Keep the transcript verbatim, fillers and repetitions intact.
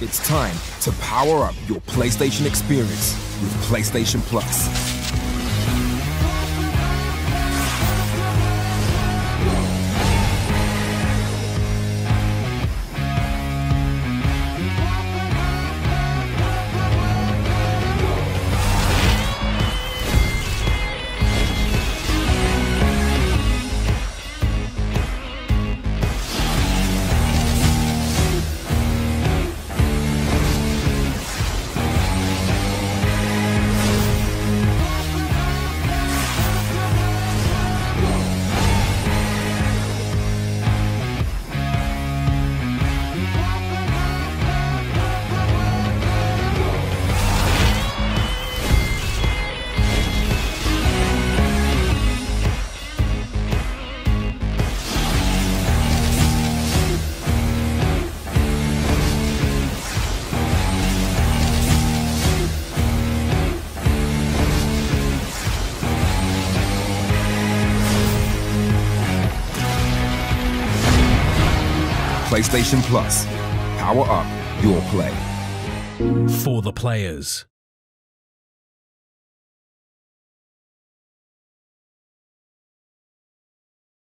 It's time to power up your PlayStation experience with PlayStation Plus. PlayStation Plus. Power up your play. For the players.